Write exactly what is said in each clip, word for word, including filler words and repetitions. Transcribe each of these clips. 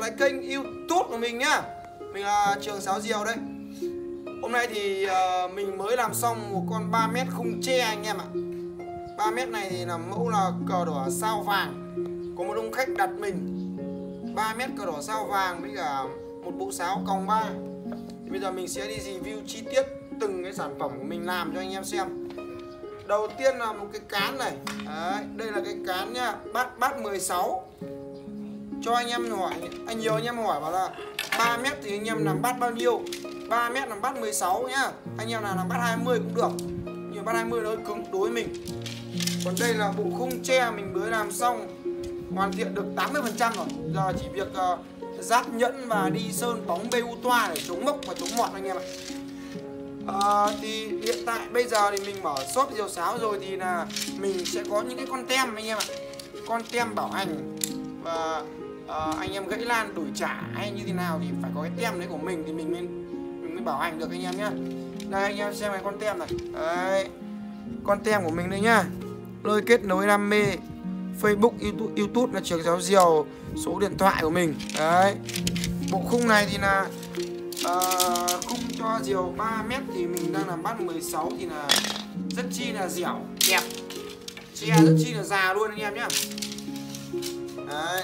lại kênh YouTube của mình nhá. Mình là Trường Sáo Diều đây. Hôm nay thì uh, mình mới làm xong một con ba mét khung tre anh em ạ. ba mét này thì là mẫu là cờ đỏ sao vàng. Có một ông khách đặt mình ba mét cờ đỏ sao vàng với cả một bộ sáo còng ba. Bây giờ mình sẽ đi review chi tiết từng cái sản phẩm của mình làm cho anh em xem. Đầu tiên là một cái cán này. Đấy, đây là cái cán nhá, bát bát mười sáu. Cho anh em hỏi, anh nhiều anh em hỏi bảo là ba mét thì anh em làm bát bao nhiêu? ba mét làm bát mười sáu nhá. Anh em nào làm bát hai mươi cũng được. Nhưng bát hai mươi nó hơi cứng đối với mình. Còn đây là bộ khung tre mình mới làm xong, hoàn thiện được tám mươi phần trăm rồi. Giờ chỉ việc uh, ráp nhẫn và đi sơn bóng bê u toa để chống mốc và chống mọt anh em ạ. À, thì hiện tại bây giờ thì mình mở shop Diều Sáo rồi thì là mình sẽ có những cái con tem anh em ạ. Con tem bảo hành và uh, anh em gãy lan đổi trả hay như thế nào thì phải có cái tem đấy của mình thì mình mới, mình mới bảo hành được anh em nhá. Đây anh em xem cái con tem này. Đấy, con tem của mình đây nhá. Lơi kết nối đam mê, Facebook, YouTube, YouTube là Trường Sáo Diều, số điện thoại của mình. Đấy, bộ khung này thì là uh, khung cho diều ba mét thì mình đang làm bát mười sáu thì là rất chi là dẻo, đẹp, tre rất chi là già luôn anh em nhá. Đấy,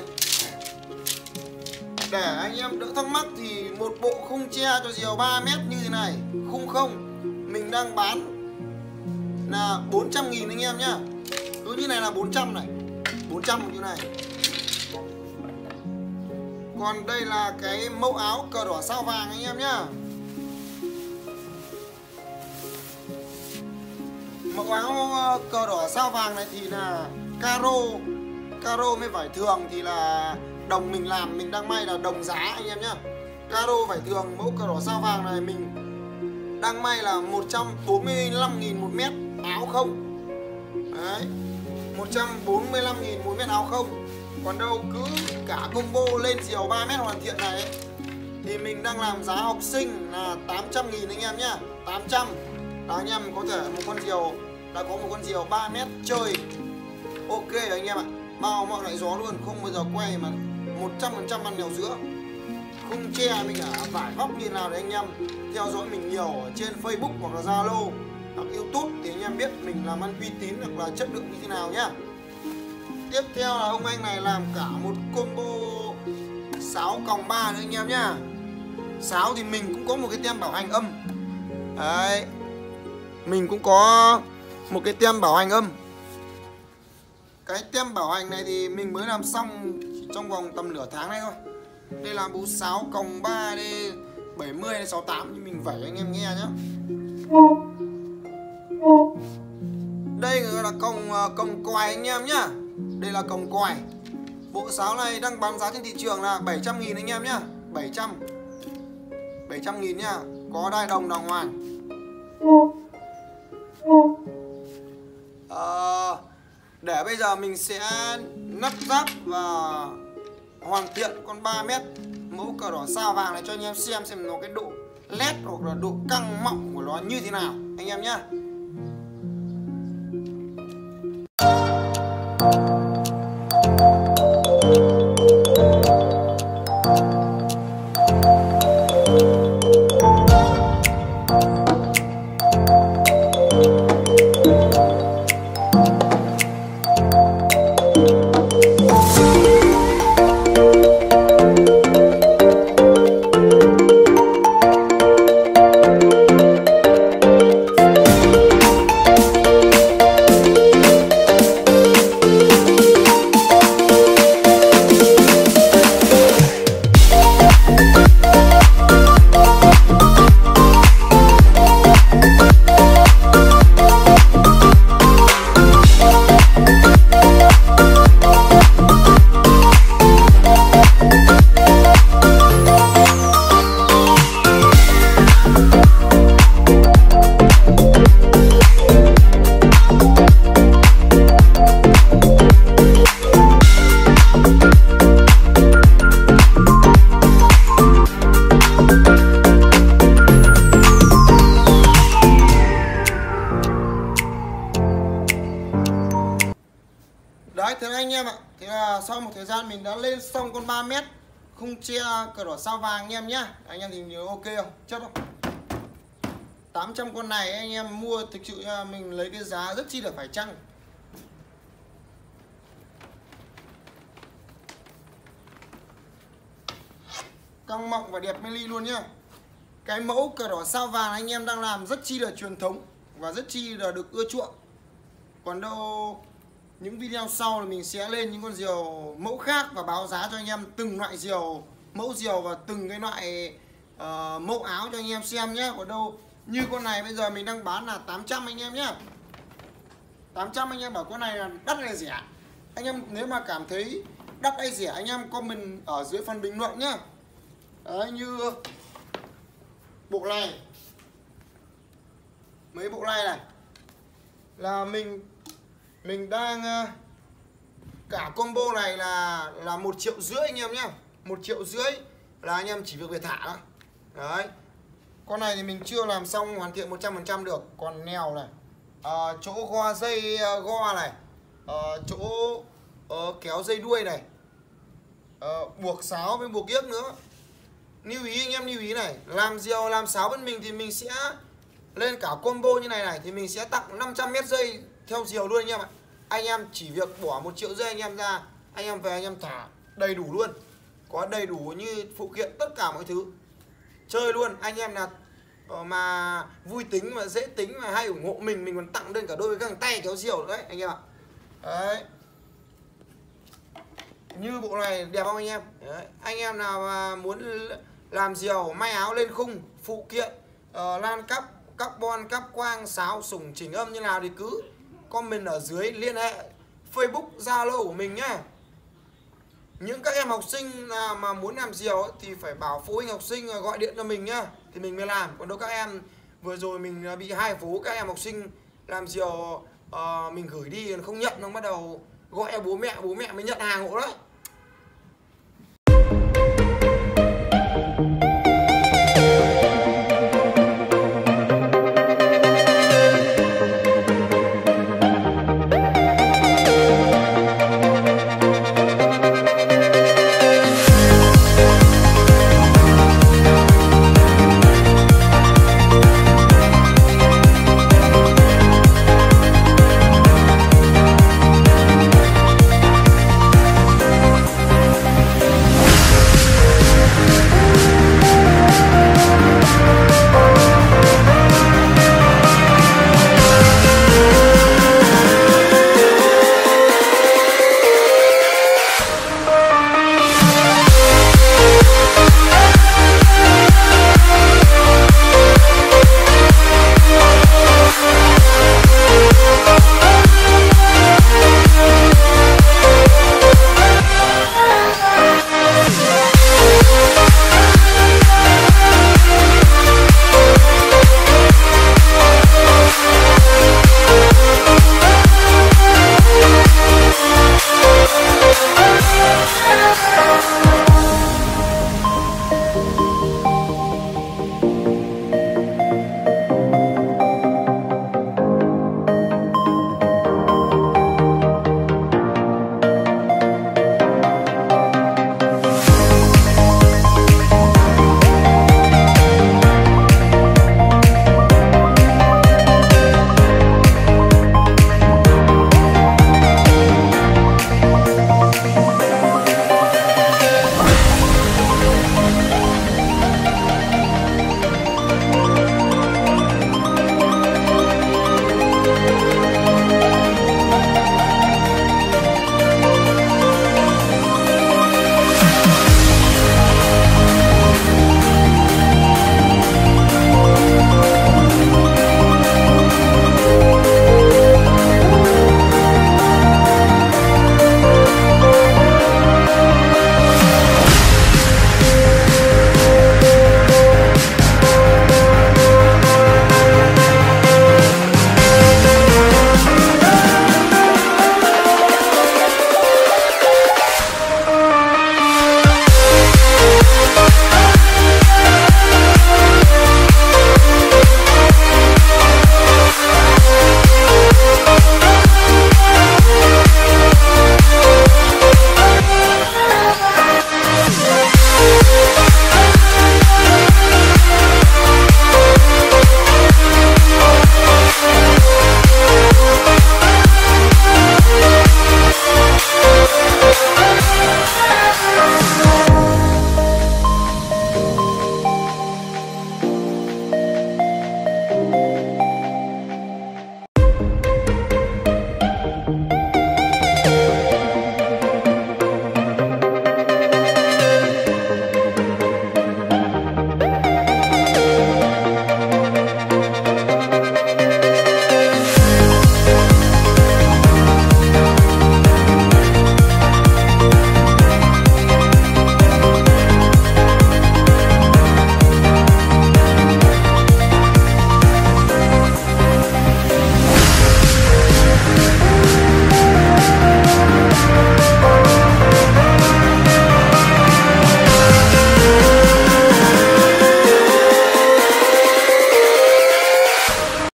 để anh em đỡ thắc mắc thì một bộ khung tre cho diều ba mét như thế này, khung không, mình đang bán là bốn trăm nghìn anh em nhá. Cứ như này là bốn trăm này, bốn trăm như này. Còn đây là cái mẫu áo cờ đỏ sao vàng anh em nhá. Mẫu áo cờ đỏ sao vàng này thì là caro, caro với vải thường thì là đồng mình làm, mình đang may là đồng giá anh em nhá. Caro vải thường mẫu cờ đỏ sao vàng này mình đang may là một trăm bốn mươi lăm nghìn một mét áo không. Đấy, một trăm bốn mươi lăm nghìn một mét áo không. Còn đâu cứ cả combo lên diều ba mét hoàn thiện này ấy, thì mình đang làm giá học sinh là tám trăm nghìn anh em nhá. Tám trăm là anh em có thể một con diều đã có một con diều ba mét chơi ok anh em ạ. Bao mọi loại gió luôn, không bao giờ quay mà một trăm phần trăm ăn nèo giữa. Khung tre mình ở vải góc như nào để anh em theo dõi mình nhiều ở trên Facebook hoặc là Zalo hoặc YouTube thì anh em biết mình làm ăn uy tín hoặc là chất lượng như thế nào nhá. Tiếp theo là ông anh này làm cả một combo sáo còng ba nữa anh em nhá. Sáo thì mình cũng có một cái tem bảo hành âm. Đấy, mình cũng có một cái tem bảo hành âm. Cái tem bảo hành này thì mình mới làm xong chỉ trong vòng tầm nửa tháng này thôi. Đây là bộ sáo còng ba D bảy mươi đến sáu mươi tám như mình vẩy anh em nghe nhá. Đây là còng còng còi anh em nhá. Đây là còng còi. Bộ sáo này đang bán giá trên thị trường là bảy trăm nghìn anh em nhá. bảy trăm bảy trăm nghìn nhá. Có đai đồng đàng hoàng. à, Để bây giờ mình sẽ nắp ráp và hoàn thiện con ba mét mẫu cờ đỏ sao vàng này cho anh em xem xem nó cái độ led hoặc là độ căng mọng của nó như thế nào anh em nhá. Đấy, thế anh em ạ. Thế là sau một thời gian mình đã lên xong con ba mét khung tre cờ đỏ sao vàng anh em nhá. Anh em thì nhớ ok không? Chất không? tám trăm con này anh em mua thực sự mình lấy cái giá rất chi là phải chăng. Cong mọng và đẹp mê ly luôn nhá. Cái mẫu cờ đỏ sao vàng anh em đang làm rất chi là truyền thống và rất chi là được ưa chuộng. Còn đâu những video sau thì mình sẽ lên những con diều mẫu khác và báo giá cho anh em từng loại diều, mẫu diều và từng cái loại uh, mẫu áo cho anh em xem nhé. Còn đâu như con này bây giờ mình đang bán là tám trăm anh em nhé. tám trăm anh em bảo con này là đắt hay rẻ. Anh em nếu mà cảm thấy đắt hay rẻ anh em comment ở dưới phần bình luận nhá. Đấy, như bộ này, mấy bộ này này là mình mình đang cả combo này là là một triệu rưỡi anh em nhé. Một triệu rưỡi là anh em chỉ việc về thả thôi. Đấy, con này thì mình chưa làm xong hoàn thiện một trăm phần trăm được. Còn nèo này, à, chỗ go dây go này, à, chỗ à, kéo dây đuôi này, à, buộc sáo với buộc yếc nữa. Lưu ý anh em lưu ý này, làm diều làm sáo bên mình thì mình sẽ lên cả combo như này này thì mình sẽ tặng năm trăm mét dây theo diều luôn anh em ạ. Anh em chỉ việc bỏ một triệu dây anh em ra, anh em về anh em thả đầy đủ luôn, có đầy đủ như phụ kiện tất cả mọi thứ chơi luôn. Anh em là mà vui tính mà dễ tính mà hay ủng hộ mình, mình còn tặng lên cả đôi găng tay kéo diều nữa đấy anh em ạ. Đấy, như bộ này đẹp không anh em? Đấy, anh em nào mà muốn làm diều may áo lên khung, phụ kiện uh, lan cắp, carbon, cáp quang, sáo, sủng, chỉnh âm như nào thì cứ comment ở dưới, liên hệ Facebook, Zalo của mình nhá. Những các em học sinh mà muốn làm diều thì phải bảo phụ huynh học sinh gọi điện cho mình nhá, thì mình mới làm. Còn đâu các em vừa rồi mình bị hai phố các em học sinh làm diều uh, mình gửi đi không nhận, nó bắt đầu gọi bố mẹ, bố mẹ mới nhận hàng hộ đấy.